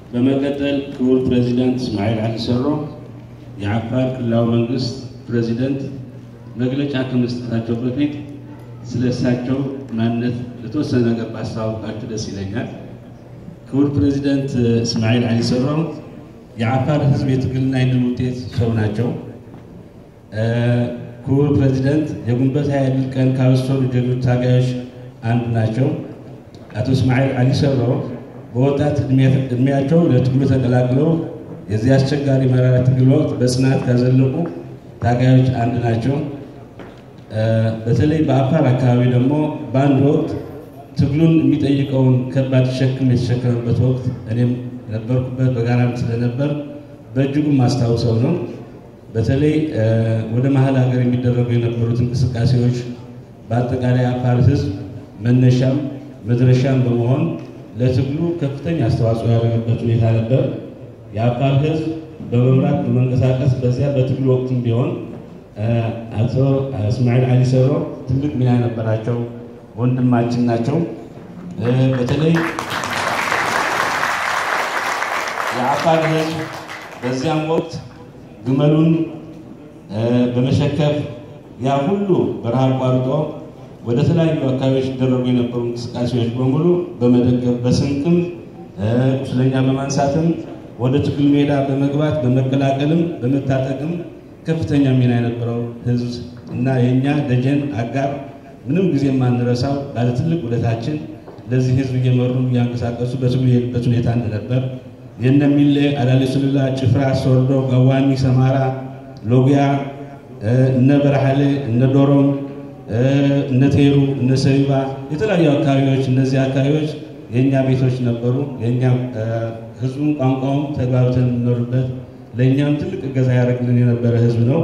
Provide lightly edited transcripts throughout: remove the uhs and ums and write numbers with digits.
በመቀጠል ክቡር ፕሬዚዳንት እስማኤል አሊ ሰሮ የአፋር ክልላዊ መንግስት ፕሬዚዳንት መግለጫ ከመስጠታቸው በፊት ስለሳቸው ማንነት ለተወሰነ ነገር ባስተዋውቃችሁ ደስ ይለኛል። ክቡር ፕሬዚዳንት እስማኤል አሊ ሰሮ የአፋር ህዝብ የትግልና የድል ውጤት ሰው ናቸው። ክቡር ፕሬዚዳንት የግንቦት 20 ድል ቀን ካበሰሩ ጀግኖች ታጋዮች አንዱ ናቸው። አቶ እስማኤል አሊ ሰሮ በወጣት እድሜያቸው ለትግሉ ተቀላቅለው የዚህ አስቸጋሪ መራራ ትግል ወቅት በጽናት ካዘለቁ ታጋዮች አንዱ ናቸው። በተለይ በአፋር አካባቢ ደግሞ በአንድ ወቅት ትግሉን የሚጠይቀውን ከባድ ሸክም የተሸከመበት ወቅት እኔም ነበርኩበት በጋራም ስለነበር በእጅጉ ማስታወሰው ነው። በተለይ ወደ መሀል ሀገር የሚደረጉ የነበሩት እንቅስቃሴዎች በአጠቃላይ አፋር ህዝብ መነሻም መድረሻም በመሆን ለትግሉ ከፍተኛ አስተዋጽኦ ያደረገበት ሁኔታ ነበር። የአፋር ህዝብ በመምራት በመንቀሳቀስ በዚያ በትግሉ ወቅትም ቢሆን አቶ እስማኤል አሊ ሰሮ ትልቅ ሚና ነበራቸው። ወንድማችን ናቸው። በተለይ የአፋር ህዝብ በዚያም ወቅት ግመሉን በመሸከፍ ያ ሁሉ በረሃ አቋርጦ ወደ ተለያዩ አካባቢዎች ይደረጉ የነበሩ እንቅስቃሴዎች በሙሉ በመደገፍ በስንቅም ቁስለኛ በማንሳትም ወደ ትግል ሜዳ በመግባት በመቀላቀልም በመታጠቅም ከፍተኛ ሚና የነበረው ህዝብ እና የኛ ደጀን አጋር ምንም ጊዜ ማንረሳው ባለ ትልቅ ውለታችን ለዚህ ህዝብ እየመሩ ያንቀሳቀሱ በትግሉ የሄዱበት ሁኔታ እንደነበር የነሚሌ አላሊ ሱሉላ ጭፍራ ሶርዶ ጋዋኒ ሰማራ ሎጊያ እነ በረሃሌ እነ ዶሮም እነ ቴሩ እነ ሰሪባ የተለያዩ አካባቢዎች እነዚህ አካባቢዎች የኛ ቤቶች ነበሩ። የኛ ህዝቡን ቋንቋውን ተግባብተን እንኖርበት ለኛም ትልቅ እገዛ ያደርግልን የነበረ ህዝብ ነው።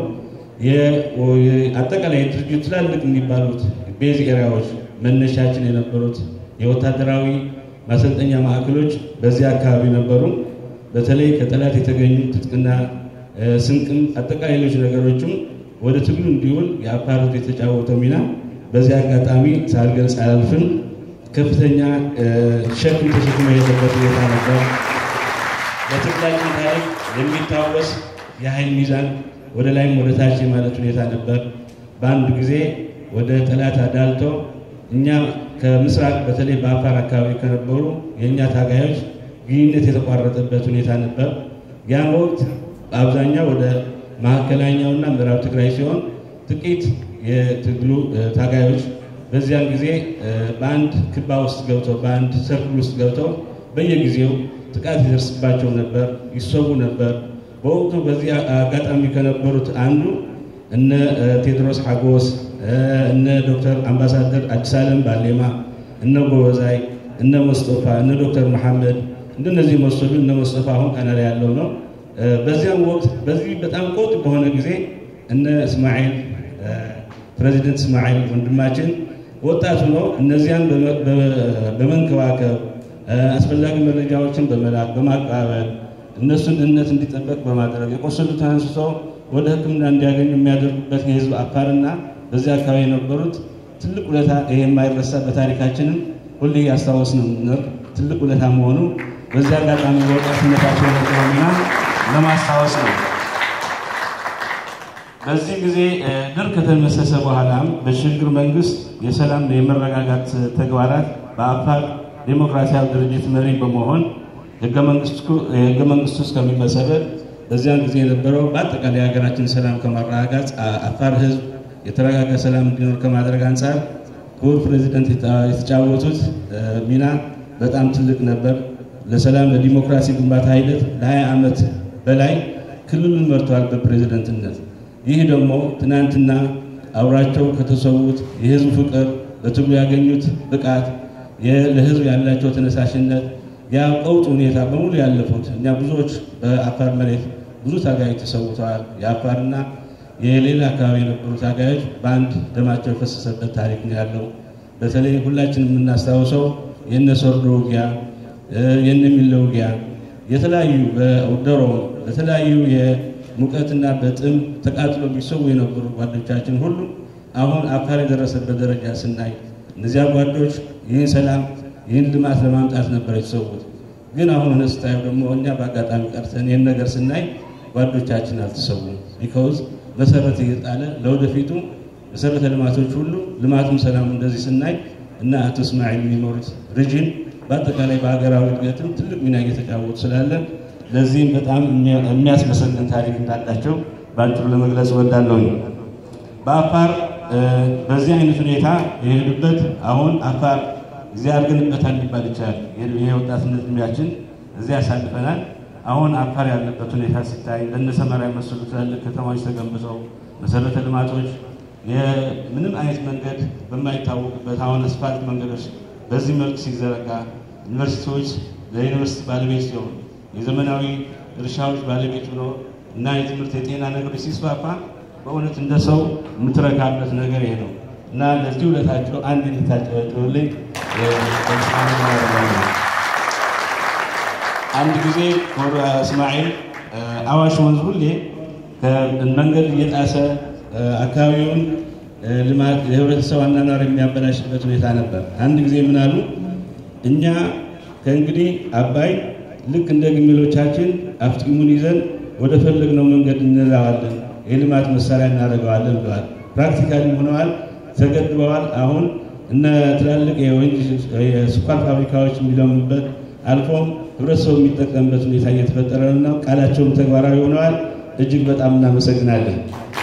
አጠቃላይ ድርጅቱ ትላልቅ የሚባሉት ቤዝ ኤሪያዎች መነሻችን የነበሩት የወታደራዊ ማሰልጠኛ ማዕከሎች በዚያ አካባቢ ነበሩ። በተለይ ከጠላት የተገኙ ትጥቅና ስንቅም አጠቃላይ ሌሎች ነገሮችም ወደ ትግሉ እንዲውል የአፋር ህዝብ የተጫወተው ሚና በዚያ አጋጣሚ ሳልገልጽ አላልፍም። ከፍተኛ ሸክም ተሸክሞ የሄደበት ሁኔታ ነበር። በትግላችን ታሪክ የሚታወስ የኃይል ሚዛን ወደ ላይም ወደ ታች ማለት ሁኔታ ነበር። በአንድ ጊዜ ወደ ጠላት አዳልቶ እኛ ከምስራቅ በተለይ በአፋር አካባቢ ከነበሩ የኛ ታጋዮች ግንኙነት የተቋረጠበት ሁኔታ ነበር። ያን ወቅት አብዛኛው ወደ ማዕከላኛውና ምዕራብ ትግራይ ሲሆን ጥቂት የትግሉ ታጋዮች በዚያን ጊዜ በአንድ ክባ ውስጥ ገብተው በአንድ ሰርክል ውስጥ ገብተው በየጊዜው ጥቃት ይደርስባቸው ነበር፣ ይሰዉ ነበር። በወቅቱ በዚህ አጋጣሚ ከነበሩት አንዱ እነ ቴድሮስ ሐጎስ እነ ዶክተር አምባሳደር አዲስ ዓለም ባሌማ እነ ጎበዛይ እነ ሙስጠፋ እነ ዶክተር መሐመድ እንደነዚህ መስሉ እነ ሙስጠፋ አሁን ካናዳ ያለው ነው። በዚያም ወቅት በዚህ በጣም ቆጥ በሆነ ጊዜ እነ እስማኤል ፕሬዚዳንት እስማኤል ወንድማችን ወጣቱ ነው እነዚያን በመንከባከብ አስፈላጊ መረጃዎችን በመላክ በማቀባበል እነሱን ደህንነት እንዲጠበቅ በማድረግ የቆሰሉትን አንስቶ ወደ ሕክምና እንዲያገኙ የሚያደርጉበት የህዝብ አፋርና በዚያ አካባቢ የነበሩት ትልቅ ውለታ ይሄ የማይረሳ በታሪካችንም ሁሌ ያስታወስነው ነው። ትልቅ ውለታ መሆኑ በዚያ አጋጣሚ ወጣትነታቸው ለቆምና ለማስታወስ ነው። በዚህ ጊዜ ድር ከተመሰሰ በኋላም በሽግግር መንግስት የሰላም የመረጋጋት ተግባራት በአፋር ዲሞክራሲያዊ ድርጅት መሪ በመሆን ህገ መንግስቱ እስከሚመሰረት በዚያን ጊዜ የነበረው በአጠቃላይ ሀገራችን ሰላም ከማረጋጋት አፋር ህዝብ የተረጋጋ ሰላም እንዲኖር ከማድረግ አንፃር ክቡር ፕሬዚዳንት የተጫወቱት ሚና በጣም ትልቅ ነበር። ለሰላም ለዲሞክራሲ ግንባታ ሂደት ለ20 ዓመት በላይ ክልሉን መርቷል በፕሬዚዳንትነት። ይህ ደግሞ ትናንትና አብራቸው ከተሰዉት የህዝብ ፍቅር በትግሉ ያገኙት ብቃት ለህዝብ ያላቸው ተነሳሽነት ያቀውጥ ሁኔታ በሙሉ ያለፉት እኛ ብዙዎች በአፋር መሬት ብዙ ታጋዮች ተሰውተዋል። የአፋርና የሌላ አካባቢ የነበሩ ታጋዮች በአንድ ደማቸው የፈሰሰበት ታሪክ ነው ያለው። በተለይ ሁላችንም የምናስታውሰው የነሶርዶ ውጊያ የነሚሌ ውጊያ የተለያዩ በወደሮ በተለያዩ የሙቀትና በጥም ተቃጥሎ ቢሰው የነበሩ ጓዶቻችን ሁሉ አሁን አፋር የደረሰበት ደረጃ ስናይ እነዚያ ጓዶች ይህን ሰላም ይህን ልማት ለማምጣት ነበር የተሰዉት። ግን አሁን ስታዩ ደግሞ እኛ በአጋጣሚ ቀርተን ይህን ነገር ስናይ ጓዶቻችን አልተሰውም። ቢኮዝ መሰረት እየጣለ ለወደፊቱ መሰረተ ልማቶች ሁሉ ልማቱም ሰላም እንደዚህ ስናይ እና አቶ እስማኤል የሚኖሩት ሪጅን በአጠቃላይ በሀገራዊ እድገትም ትልቅ ሚና እየተጫወቱ ስላለ ለዚህም በጣም የሚያስመሰግን ታሪክ እንዳላቸው ባጭሩ ለመግለጽ እወዳለሁ። በአፋር በዚህ አይነት ሁኔታ የሄዱበት አሁን አፋር እዚያ አድርገንበታል ሊባል ይችላል። የወጣትነት እድሜያችን እዚያ ያሳልፈናል። አሁን አፋር ያለበት ሁኔታ ሲታይ ለነሰመራ የመሰሉ ትላልቅ ከተማዎች ተገንብተው መሰረተ ልማቶች ምንም አይነት መንገድ በማይታወቅበት አሁን አስፋልት መንገዶች በዚህ መልክ ሲዘረጋ ዩኒቨርሲቲዎች ለዩኒቨርሲቲ ባለቤት ሲሆን የዘመናዊ እርሻዎች ባለቤት ሆኖ እና የትምህርት የጤና ነገሮች ሲስፋፋ በእውነት እንደ ሰው የምትረካበት ነገር ይሄ ነው እና ለዚህ ውለታቸው አንድ ሊታጨውልኝ አንድ ጊዜ ወደ እስማኤል አዋሽ ወንዝ ሁሌ መንገድ እየጣሰ አካባቢውን ልማት የህብረተሰብ አኗኗር የሚያበላሽበት ሁኔታ ነበር። አንድ ጊዜ ምን አሉ? እኛ ከእንግዲህ አባይ ልክ እንደ ግመሎቻችን አፍጢሙን ይዘን ወደ ፈለግነው መንገድ እንላዋለን፣ የልማት መሳሪያ እናደርገዋለን ብለዋል። ፕራክቲካሊ ሆነዋል፣ ተገድበዋል። አሁን እነ ትላልቅ የስኳር ፋብሪካዎች የሚለሙበት አልፎም ህብረተሰቡ የሚጠቀምበት ሁኔታ እየተፈጠረ ነው። ቃላቸውም ተግባራዊ ሆነዋል። እጅግ በጣም እናመሰግናለን።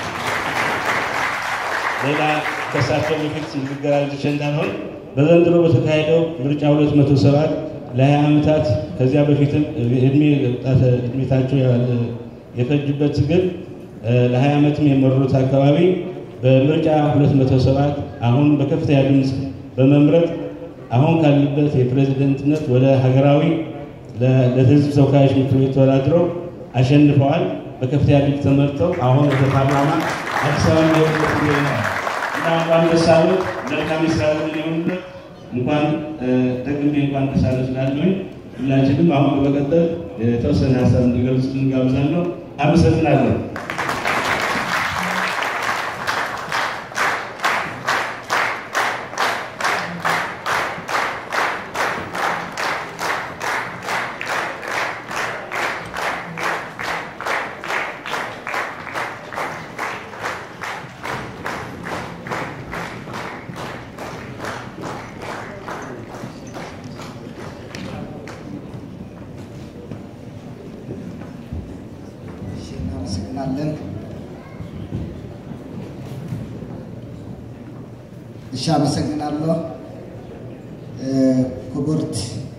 ሌላ ከሳቸው በፊት ንግግር አድርጌ እንዳልሆን በዘንድሮ በተካሄደው ምርጫ 207 ለ20 ዓመታት ከዚያ በፊትም እድሜታቸው የፈጁበት ትግል ለ20 ዓመትም የመሩት አካባቢ በምርጫ 207 አሁን በከፍተኛ ድምፅ በመምረጥ አሁን ካለበት የፕሬዝዳንትነት ወደ ሀገራዊ ለህዝብ ተወካዮች ምክር ቤት ተወዳድረው አሸንፈዋል። በከፍተኛ ድምፅ ተመርጠው አሁን በፓርላማ አዲስ አበባ የወጡት ነው። እንኳን ደስ አሎት። መልካም ስራ ይሁንልዎት። እንኳን ደግሜ እንኳን ደስ አሎት እላለሁ። ሁላችንም አሁን በመቀጠል የተወሰነ ሀሳብ እንዲገልጹ እንጋብዛለሁ። አመሰግናለሁ። አመሰግናለሁ። ክቡርት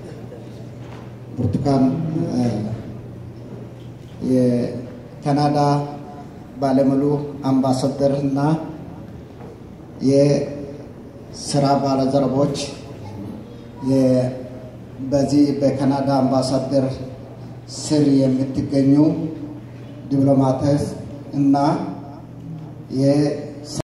ብርቱካን የካናዳ ባለሙሉ አምባሳደር እና የስራ ባልደረቦች በዚህ በካናዳ አምባሳደር ስር የምትገኙ ዲፕሎማቶች እና